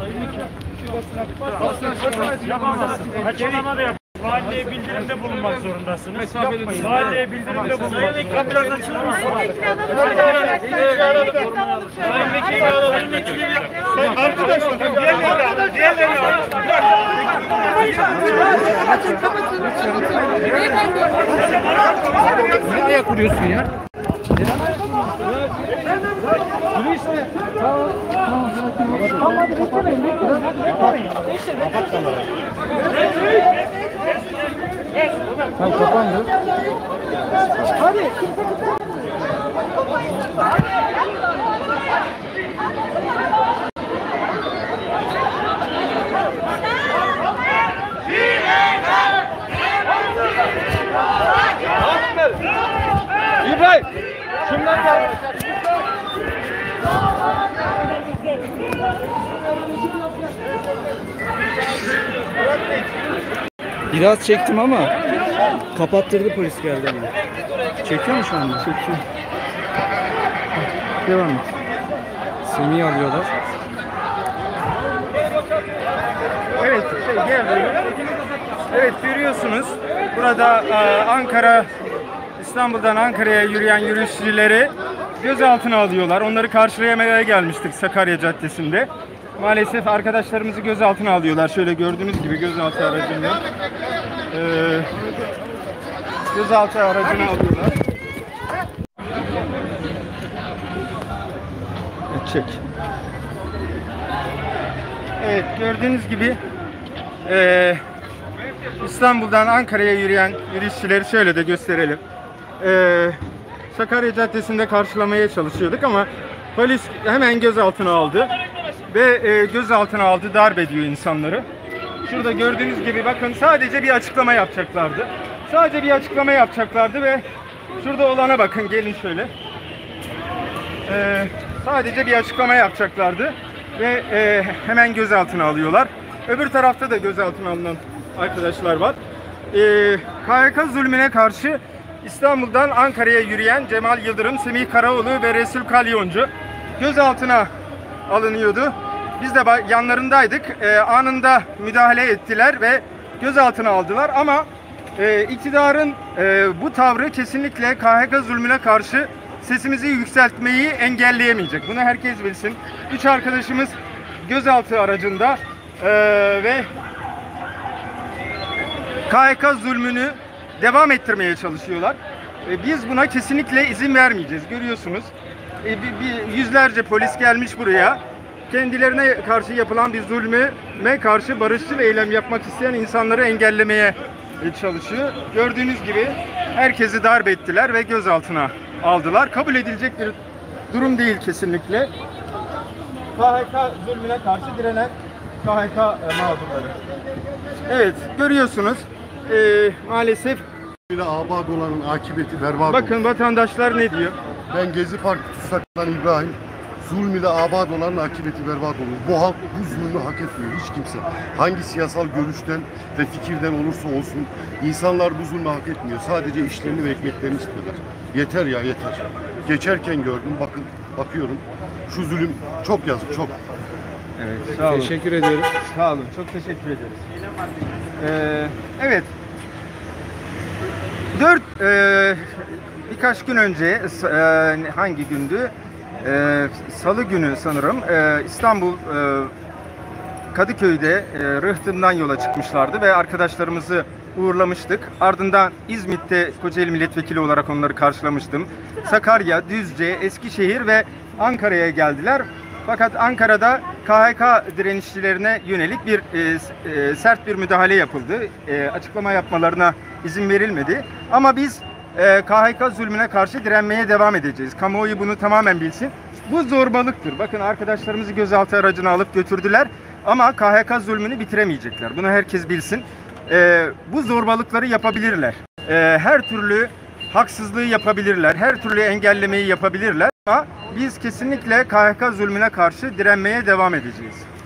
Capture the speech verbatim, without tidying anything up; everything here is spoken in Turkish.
Yapamazsın. Açıklama da yap. Valiliğe bildirimde bulunmak zorundasınız. Yapmayın. Valiliğe bildirimde bulunmak zorundasınız. Kapılarını açılır mısın? Sayın Vekili alalım. Arkadaşlar, diğerleri diğerleri Nereye kuruyorsun ya? Dur işte. Tamam. Tamam. Tamam. Hadi beklemeyin. Beklemeyin. Kapat kamerayı. Tamam kapandı. Hadi. İbrahim, şundan gel. Biraz çektim ama kapattırdı, polis geldi bana. Çekiyor mu şu anda? Çekiyor. Devam et. Semih'i alıyorlar. Evet, şey, gel. Evet, görüyorsunuz. Burada e, Ankara, İstanbul'dan Ankara'ya yürüyen yürüyüşçüleri gözaltına alıyorlar. Onları karşılayamaya gelmiştik Sakarya Caddesi'nde. Maalesef arkadaşlarımızı gözaltına alıyorlar. Şöyle gördüğünüz gibi gözaltı aracında. Ee, gözaltı aracını alıyorlar. Çek. Evet, gördüğünüz gibi e, İstanbul'dan Ankara'ya yürüyen yürüyüşçüleri şöyle de gösterelim. Ee, Sakarya Caddesi'nde karşılamaya çalışıyorduk ama polis hemen gözaltına aldı ve e, gözaltına aldı, darp ediyor insanları. Şurada gördüğünüz gibi bakın, sadece bir açıklama yapacaklardı. Sadece bir açıklama yapacaklardı ve şurada olana bakın, gelin şöyle. Ee, sadece bir açıklama yapacaklardı ve e, hemen gözaltına alıyorlar. Öbür tarafta da gözaltına alınan arkadaşlar var. Ee, K H K zulmüne karşı İstanbul'dan Ankara'ya yürüyen Cemal Yıldırım, Semih Karaoğlu ve Resul Kalyoncu gözaltına alınıyordu. Biz de yanlarındaydık. Ee, anında müdahale ettiler ve gözaltına aldılar. Ama e, iktidarın e, bu tavrı kesinlikle K H K zulmüne karşı sesimizi yükseltmeyi engelleyemeyecek. Bunu herkes bilsin. Üç arkadaşımız gözaltı aracında e, ve K H K zulmünü devam ettirmeye çalışıyorlar. E, biz buna kesinlikle izin vermeyeceğiz. Görüyorsunuz. E, bir, bir, yüzlerce polis gelmiş buraya. Kendilerine karşı yapılan bir zulme karşı barışçıl eylem yapmak isteyen insanları engellemeye çalışıyor. Gördüğünüz gibi herkesi darp ettiler ve gözaltına aldılar. Kabul edilecek bir durum değil kesinlikle. K H K zulmüne karşı direnen K H K mağdurları. Evet, görüyorsunuz. Ee, maalesef Abad olanın akıbeti berbat bakın olur. Vatandaşlar ne diyor? Ben Gezi Park tutsaklan İbrahim. Zulm ile abad olanın akıbeti berbat olur. Bu halk bu zulmü hak etmiyor, hiç kimse. Hangi siyasal görüşten ve fikirden olursa olsun insanlar bu zulmü hak etmiyor. Sadece işlerini ve ekmeklerini istiyorlar. Yeter ya, yeter. Geçerken gördüm, bakın, bakıyorum. Şu zulüm çok yazık, çok. Evet, sağ olun. Teşekkür ediyoruz. Sağ olun, çok teşekkür ederiz. Ee, evet. Dört, e, birkaç gün önce, e, hangi gündü? E, Salı günü sanırım, e, İstanbul e, Kadıköy'de e, Rıhtım'dan yola çıkmışlardı ve arkadaşlarımızı uğurlamıştık. Ardından İzmit'te Kocaeli Milletvekili olarak onları karşılamıştım. Sakarya, Düzce, Eskişehir ve Ankara'ya geldiler. Fakat Ankara'da K H K direnişçilerine yönelik bir e, e, sert bir müdahale yapıldı. E, açıklama yapmalarına izin verilmedi. Ama biz e, K H K zulmüne karşı direnmeye devam edeceğiz. Kamuoyu bunu tamamen bilsin. Bu zorbalıktır. Bakın arkadaşlarımızı gözaltı aracına alıp götürdüler. Ama K H K zulmünü bitiremeyecekler. Bunu herkes bilsin. E, bu zorbalıkları yapabilirler. E, her türlü haksızlığı yapabilirler. Her türlü engellemeyi yapabilirler. Ama biz kesinlikle K H K zulmüne karşı direnmeye devam edeceğiz.